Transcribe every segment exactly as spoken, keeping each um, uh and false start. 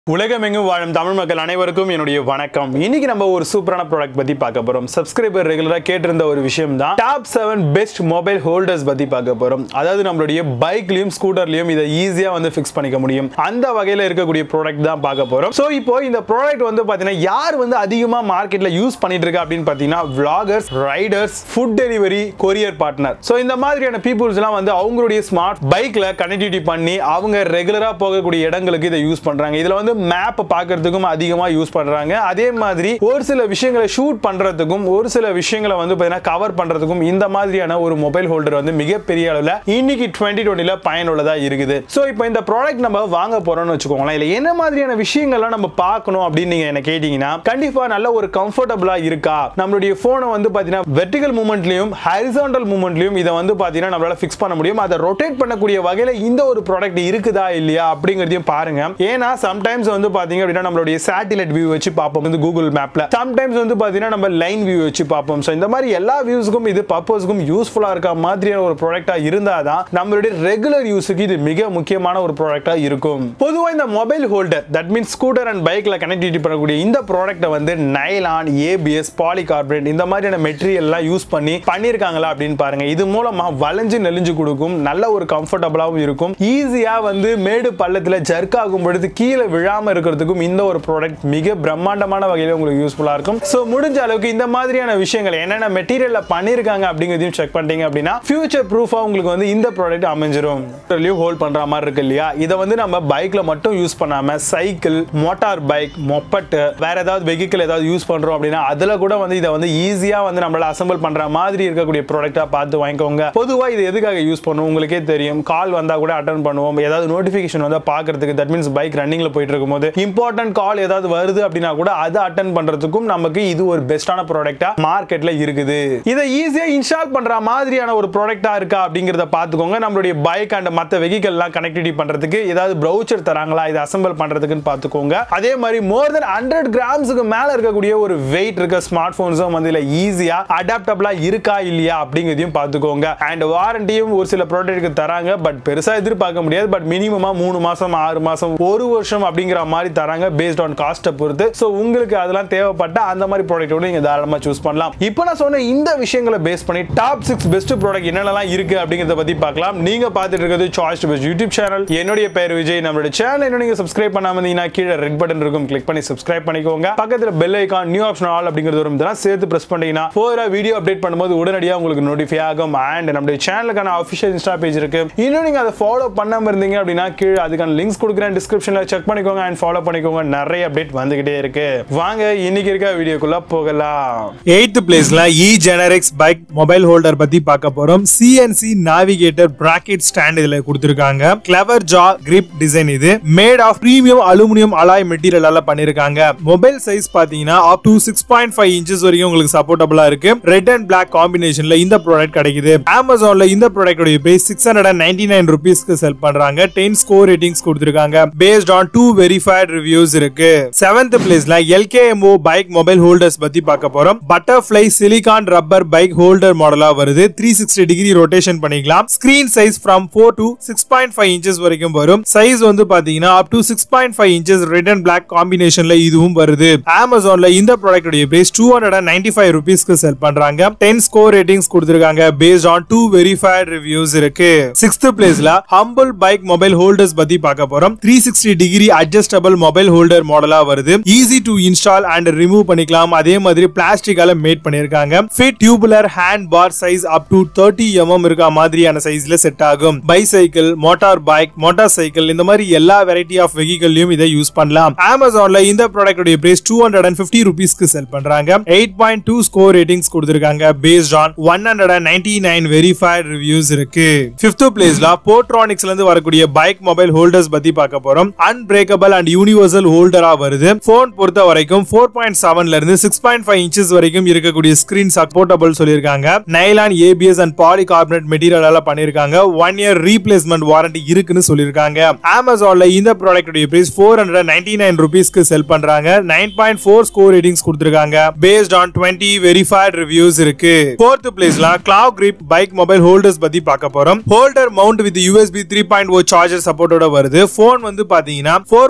உலகமெங்கும் வாழும் தமிழ் மக்கள் அனைவருக்கும் என்னுடைய வணக்கம். இன்னைக்கு நம்ம ஒரு சூப்பரான ப்ராடக்ட் பத்தி பார்க்க போறோம். சப்ஸ்கிரைபர் ரெகுலரா கேட்டிருந்த ஒரு விஷயம் தான் top seven best mobile holders பத்தி பார்க்க போறோம். அதாவது நம்மளுடைய பைக்லயும் ஸ்கூட்டர்லயும் இதை ஈஸியா வந்து ஃபிக்ஸ் பண்ணிக்க முடியும். அந்த வகையில இருக்கக்கூடிய ப்ராடக்ட் தான் பார்க்க போறோம். சோ இப்போ இந்த ப்ராடக்ட் வந்து பாத்தீங்கன்னா யார் வந்து அதிகமா மார்க்கெட்ல யூஸ் பண்ணிட்டு இருக்கா அப்படின்னு பாத்தீங்கன்னா vloggers, riders, food delivery, courier partner. So இந்த மாதிரியான பீப்புள்ஸ் எல்லாம் வந்து அவங்களுடைய ஸ்மார்ட் பைக்ல கனெக்டிவிட்டி பண்ணி அவங்க ரெகுலரா போகக்கூடிய இடங்களுக்கு இதை யூஸ் பண்றாங்க. இதுல வந்து மேப் பார்க்கிறதுக்கும் அதிகமா யூஸ் பண்றாங்க. அதே மாதிரி ஒரு சில விஷயங்களை ஷூட் பண்றதுக்கும் ஒரு சில விஷயங்களை வந்து பாத்தீங்கன்னா கவர் பண்றதுக்கும் இந்த மாதிரியான ஒரு மொபைல் ஹோல்டர் வந்து மிகப்பெரிய அளவுல இன்னைக்கு டுவெண்ட்டி டுவெண்ட்டில பயனுள்ளதா இருக்குது. சோ இப்போ இந்த ப்ராடக்ட் நம்ம வாங்க போறோம்னு வச்சுக்கோங்களேன். இல்ல என்ன மாதிரியான விஷயங்கள்லாம் நம்ம பார்க்கணும் அப்படின்னு நீங்க என்ன கேட்டீங்கன்னா கண்டிப்பா நல்ல ஒரு கம்ஃபர்டபிளா இருக்கா, நம்மளுடைய போனை வந்து பாத்தீங்கன்னா வெர்டிகல் மூவ்மெண்ட்லயும் ஹாரிசான்டல் மூவ்மெண்ட்லயும் இதை வந்து பாத்தீங்கன்னா நம்மளால ஃபிக்ஸ் பண்ண முடியும். அதை ரொட்டேட் பண்ணக்கூடிய வகையில இந்த ஒரு ப்ராடக்ட் இருக்குதா இல்லையா அப்படிங்கறதையும் பாருங்க. ஏன்னா சம்டைம்ஸ் வந்து பாத்தீங்க அப்படினா நம்மளுடைய சேட்டலைட் வியூ வச்சு பாப்போம் வந்து கூகுள் மேப்ல. சம்டைம்ஸ் வந்து பாத்தீங்கன்னா நம்ம லைன் வியூ வச்சு பாப்போம். சோ இந்த மாதிரி எல்லா வியூஸ்க்கும் இது பர்பஸ்க்கும் யூஸ்ஃபுல்லா இருக்க மாதிரியான ஒரு ப்ராடக்ட்டா இருந்தாதான் நம்மளுடைய ரெகுலர் யூஸ்க்கு இது மிக முக்கியமான ஒரு ப்ராடக்ட்டா இருக்கும். பொதுவா இந்த mobile holder that means scooter and பைக்ல கனெக்டிவிட்டி பண்ணக்கூடிய இந்த ப்ராடக்ட்டை வந்து நைலான், ஏபிஎஸ், பாலிகார்பனேட் இந்த மாதிரியான மெட்டீரியல் எல்லாம் யூஸ் பண்ணி பண்ணிருக்காங்களா அப்படின்னு பாருங்க. இது மூலமா வளைஞ்சு நெளிஞ்சு கொடுக்கும், நல்ல ஒரு கம்ஃபர்டபிளாவும் இருக்கும். ஈஸியா வந்து மேடு பள்ளத்துல ஜர்க் ஆகும் பொழுது கீழே விழாம இருக்கிறதுக்கும் இந்த ஒரு ப்ராடக்ட் மிக பிரம்மாண்டமான வகையில உங்களுக்கு யூஸ்ஃபுல்லா இருக்கும். சோ முடிஞ்ச அளவுக்கு இந்த மாதிரியான விஷயங்கள் என்னென்ன மெட்டீரியல்ல பண்ணிருக்காங்க அப்படிங்கறதையும் செக் பண்ணிட்டீங்க அப்படின்னா ஃபியூச்சர் ப்ரூஃபா உங்களுக்கு வந்து இந்த ப்ராடக்ட் அமைஞ்சிரும். ஹோல்ட் பண்ற மாதிரி இருக்கு இல்லையா, இதை வந்து நம்ம பைக்ல மட்டும் யூஸ் பண்ணாம சைக்கிள், மோட்டார் பைக், மொப்பட், வேற ஏதாவது வெஹிக்கிள் ஏதாவது யூஸ் பண்றோம் அப்படின்னா அதுல கூட வந்து இதை வந்து ஈஸியா வந்து நம்மளால அசெம்பிள் பண்ற மாதிரி இருக்கக்கூடிய ப்ராடக்ட்டா பார்த்து வாங்கிக்கோங்க. பொதுவா இது எதுக்காக யூஸ் பண்ணுவோம் உங்களுக்கே தெரியும். கால் வந்தா கூட அட்டெண்ட் பண்ணுவோம், ஏதாவது நோட்டிபிகேஷன் வந்தா பாக்குறதுக்கு, தட் மீன்ஸ் பைக் ரன்னிங்ல போயிட்டு இருக்கும்போது இம்பார்ட்டன்ட் கால் ஏதாவது வருது அப்படினா கூட அதை அட்டெண்ட் பண்றதுக்கும் நமக்கு இது ஒரு பெஸ்டான ப்ராடக்ட்டா மார்க்கெட்ல இருக்குது. இதை ஈஸியா இன்ஸ்டால் பண்ற மாதிரியான ஒரு ப்ராடக்ட்டா இருக்கா அப்படிங்கறத பாத்துக்கோங்க. நம்மளுடைய பைக் அண்ட் மத்த வெஹிக்கிள் எல்லாம் கனெக்டிவிட்டி பண்றதுக்கு ஏதாவது ப்ரௌச்சர் தராங்களா இதை அசெம்பிள் பண்றதுக்குன்னு பாத்துக்கோங்க. அதே மாதிரி மோர் தென் ஹண்ட்ரட் கிராம்ஸ்க்கு மேல இருக்கக்கூடிய ஒரு வெயிட் இருக்க ஸ்மார்ட் போன்ஸும் வந்து இதுல ஈஸியா அடாப்டபிளா இருக்கா இல்லையா அப்படிங்கறதையும் பாத்துக்கோங்க. அண்ட் வாரண்டியும் ஒரு சில ப்ராடக்ட்டுக்கு தராங்க. பட் பெருசா எதிர்பார்க்க முடியாது. பட் மினிமமா மூணு மாசம், ஆறு மாசம், ஒரு வருஷம் அப்படிங்கிற மாதிரி தராங்க பேஸ்ட் ஆன் காஸ்ட்டை பொறுத்து. சோ உங்களுக்கு அதெல்லாம் தேவைப்பட்ட அந்த மாதிரி ப்ராடக்ட்டோட நீங்க தாராளமா சூஸ் பண்ணலாம். இப்போ நான் சொன்ன இந்த விஷயங்களை பேஸ் பண்ணி டாப் சிக்ஸ் பெஸ்ட் ப்ராடக்ட் என்னென்னலாம் இருக்கு அப்படிங்கறத பத்தி பார்க்கலாம். நீங்க பார்த்துட்டு இருக்கிறது சாய்ஸ் பெஸ்ட் யூடியூப் சேனல். என்னுடைய பேர் விஜய். நம்மளோட சேனல் இன்னும் நீங்க சப்ஸ்கிரைப் பண்ணாம இருந்தீங்கன்னா கீழே ரெட் பட்டன் இருக்கும், கிளிக் பண்ணி சப்ஸ்கிரைப் பண்ணிக்கோங்க. பக்கத்துல bell icon new option all அப்படிங்கிறது வரும், இதெல்லாம் சேர்த்து பிரஸ் பண்ணீங்கன்னா போற வீடியோ அப்டேட் பண்ணும்போது உடனடியாக உங்களுக்கு நோட்டிஃபை ஆகும். அண்ட் நம்மளுடைய சேனலுக்கான ஆஃபிஷியல் இன்ஸ்டா பேஜ் இருக்கு. இன்னும் நீங்க அதை ஃபாலோ பண்ணாம இருந்தீங்க அப்படின்னா கீழே அதுக்கான லிங்க்ஸ் கொடுக்குறேன், டிஸ்கிரிப்ஷன்ல செக் பண்ணிக்கோங்க அண்ட் ஃபாலோ பண்ணிக்கோங்க. நிறைய அப்டேட் வந்துகிட்டே இருக்கு. வாங்க இன்னைக்கு இருக்க வீடியோக்குள்ள போகலாம். எய்த் பிளேஸ்ல E generics bike mobile holder பத்தி பார்க்க போறோம். சிஎன்சி நேவிகேட்டர் பிராக்கெட் ஸ்டாண்ட் இதுல கொடுத்திருக்காங்க. Clever jaw grip design. இது made of premium aluminium alloy மெட்டீரியலால பண்ணிருக்காங்க. மொபைல் சைஸ் பாத்தீங்கன்னா up to six point five inches வரைக்கும் உங்களுக்கு சப்போர்ட்டபிளா இருக்கு. ரெட் அண்ட் பிளாக் காம்பினேஷன்ல இந்த ப்ராடக்ட் கிடைக்குது. அமேசான்ல இந்த ப்ராடக்டோட price six hundred ninety nine ருபீஸ்க்கு செல் பண்றாங்க. டென் ஸ்கோர் ரேட்டிங்ஸ் கொடுத்திருக்காங்க. Based on two verified reviews இருக்கு. செவன்த் பிளேஸ்ல எல்கேஎம்ஓ பைக் மொபைல் ஹோல்டர்ஸ் பத்தி பார்க்க போறோம். Butterfly silicone rubber bike holder மாடலா வருது. த்ரீ சிக்ஸ்டி டிகிரி ரொட்டேஷன் பண்ணிக்கலாம். Screen size from four to six point five inches வரைக்கும் வரும். சைஸ் வந்து பாத்தீங்கன்னா up to six point five inches red and black காம்பினேஷன்ல இதுவும் வருது. அமேசான்ல இந்த ப்ராடக்டோட price two hundred ninety five ருபீஸ்க்கு செல் பண்றாங்க. டென் ஸ்கோர் ரேட்டிங்ஸ் கொடுத்திருக்காங்க. Based on two verified reviews இருக்கு. சிக்ஸ்த் பிளேஸ்ல ஹம்பிள் பைக் மொபைல் ஹோல்டர்ஸ் பத்தி பார்க்க போறோம். Three sixty degree adjustable mobile holder மாடலா வருது. Easy to install and remove பண்ணிக்கலாம். அதே மாதிரி பிளாஸ்டிக்கால மேட் பண்ணிருக்காங்க. Fit tubular hand bar size up to thirty mm இருக்க மாதிரியான சைஸ்ல செட் ஆகும். Bicycle, motor bike, motor cycle இந்த மாதிரி எல்லா வெரைட்டி ஆஃப் வெஹிக்கிள்லயும் இதை யூஸ் பண்ணலாம். அமேசான்ல இந்த ப்ராடக்டோட பிரைஸ் டூ ஹண்ட்ரட் பிப்டி ருபீஸ்க்கு செல் பண்றாங்க. Eight point two score ratings கொடுத்திருக்காங்க. Based on one hundred ninety nine verified reviews இருக்கு. ஃபிஃப்த் பிளேஸ்ல போட்ரானிக்ஸ்ல இருந்து வரக்கூடிய பைக் மொபைல் ஹோல்டர்ஸ் பத்தி பார்க்க போறோம். அன்பிரேக்கபிள் அண்ட் யூனிவர்சல் ஹோல்டரா வருது. போன் பொறுத்த வரைக்கும் ஃபோர் பாயிண்ட் செவன்ல இருந்து சிக்ஸ் பாயிண்ட் ஃபைவ் இன்ச்சஸ் வரைக்கும் இருக்கக்கூடிய ஸ்கிரீன் சப்போர்ட்டபிள் சொல்லிருக்காங்க. நைலான், ஏபிஎஸ் அண்ட் பாலிகார்பனேட் மெட்டீரியலால பண்ணிருக்காங்க. ஒன் இயர் ரீப்ளேஸ்மெண்ட் வாரண்டி இருக்குன்னு சொல்லிருக்காங்க. அமேசான்ல இந்த ப்ராடக்டோட price four hundred ninety nine ருபீஸ்க்கு செல் பண்றாங்க. Nine point four score ratings கொடுத்திருக்காங்க. Based on twenty verified reviews இருக்கு. ஃபோர்த் பிளேஸ்ல glove grip bike mobile holders பத்தி பார்க்க போறோம். Holder mount with USB three point o charger சப்போர்ட்டோட வருது. போன் வந்து பாத்தீங்கன்னா four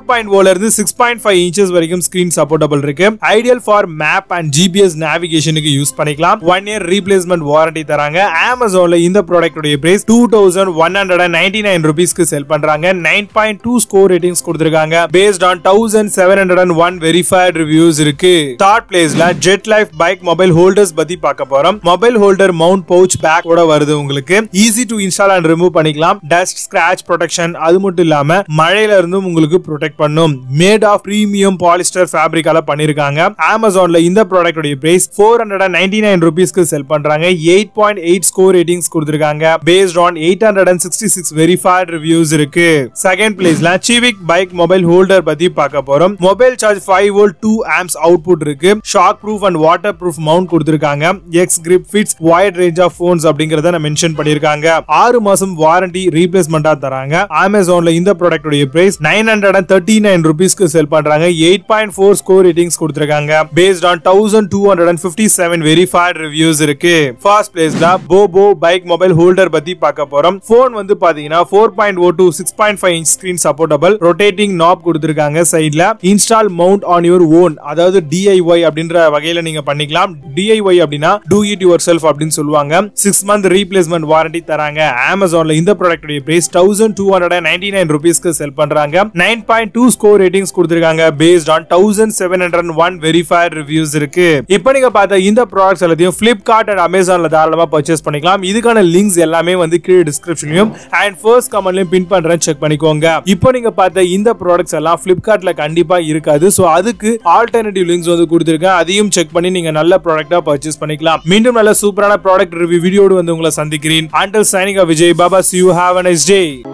ஃபோர் பாயிண்ட் ஓல இருந்து சிக்ஸ் பாயிண்ட் ஃபைவ் இன்ச்சஸ் வரைக்கும் ஸ்கிரீன் சப்போர்ட்டபிள் இருக்கு. Ideal for map and GPS நேவிகேஷனுக்கு யூஸ் பண்ணிக்கலாம். ஒன் இயர் ரீப்ளேஸ்மெண்ட் வாரண்டி தராங்க. அமேசான்ல இந்த ப்ராடக்ட் உடைய price two thousand one hundred and ninety nine ருபீஸ்க்கு செல் பண்றாங்க. Nine point two score ratings கொடுத்திருக்காங்க. Based on thousand seven hundred and one verified reviews இருக்கு. தேர்ட் பிளேஸ்ல jet life bike mobile holders பத்தி பார்க்க போறோம். Mobile holder mount pouch back ஓட வருது. உங்களுக்கு easy to install and remove பண்ணிக்கலாம். டஸ்ட் ஸ்கிராச் ப்ரொடெக்ஷன் அது மட்டும் இல்லாம மழையில இருந்தும் உங்களுக்கு ப்ரொடெக்ட் பண்ணும். மேட் ஆஃப் பிரீமியம் பாலிஸ்டர் ஃபேப்ரிக்கால பண்ணிருக்காங்க. அமேசான்ல இந்த ப்ராடக்ட் உடைய price four hundred and ninety nine ருபீஸ்க்கு செல் பண்றாங்க. Eight point eight score ratings கொடுத்திருக்காங்க. Based on eight hundred and sixty six verified reviews இருக்கு. செகண்ட் பிளேஸ்ல சிவிக் பைக் மொபைல் ஹோல்டர் பத்தி பார்க்க போறோம். Mobile charge five volt two amps output இருக்கு. Shock proof and water proof mount கொடுத்திருக்காங்க. X grip fits wide range of phones அப்படிங்கறத mention பண்ணிருக்காங்க. ஆறு மாசம் வாரண்டி ரீப்ளேஸ்மெண்டா தராங்க. அமேசான்ல இந்த ப்ராடக்ட் உடைய price nine hundred and thirty nine ருபீஸ்க்கு செல் பண்றாங்க. Eight point four score ratings கொடுத்திருக்காங்க. Based on thousand two hundred and fifty seven verified reviews இருக்கு. ஃபர்ஸ்ட் பிளேஸ்ல போபோ பைக் மொபைல் ஹோல்டர் பத்தி பார்க்க போறோம். போன் வந்து பாத்தீங்கன்னா four point o to six point five inch screen supportable. Rotating knob கொடுத்திருக்காங்க. சைடுல install mount on your own, அதாவது டிஐஒய் அப்படின்ற வகையில நீங்க பண்ணிக்கலாம். டிஐஒய் அப்படின்னா டூ இட் யுவர் செல்ஃப் அப்படின்னு சொல்லுவாங்க. சிக்ஸ் மந்த் ரீப்ளேஸ்மெண்ட் வாரண்டி தராங்க. அமேசான்ல இந்த ப்ராடக்ட் உடைய price thousand two hundred and ninety nine ருபீஸ்க்கு செல் பண்றாங்க. Nine point two score ratings கொடுத்திருக்காங்க. Based on thousand seven hundred and one verified reviews இருக்கு. இப்போ நீங்க பார்த்த இந்த ப்ராடக்ட்ஸ் எல்லாத்தையும் பிளிப்கார்ட் அண்ட் அமேசான்ல தாராளமா பர்ச்சேஸ் பண்ணிக்கலாம். இதுக்கான லிங்க்ஸ் எல்லாமே வந்து கீழே டிஸ்கிரிப்ஷன்லயும் அண்ட் ஃபர்ஸ்ட் கமெண்ட்லயும் பின் பண்றேன், செக் பண்ணிக்கோங்க. இப்போ நீங்க பார்த்த இந்த ப்ராடக்ட்ஸ் எல்லாம் பிளிப்கார்ட்ல கண்டிப்பா இருக்காது. சோ அதுக்கு ஆல்டர்னேட்டிவ் லிங்க்ஸ் வந்து கொடுத்திருக்கேன். அதையும் செக் பண்ணி நீங்க நல்ல ப்ராடக்ட்டா பர்ச்சேஸ் பண்ணிக்கலாம். மீண்டும் நல்ல சூப்பரான ப்ராடக்ட் ரிவ்யூ வீடியோடு வந்து உங்களை சந்திக்கிறேன். Until signing off, Vijay Baba, see you, have a nice day.